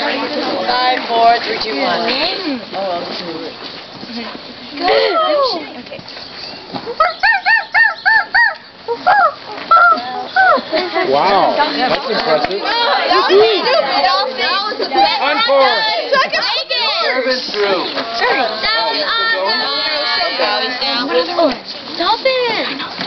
5, 4, 3, 2, 1. Oh, good. Okay. Wow, that's impressive. On 4. Service through. Stop it!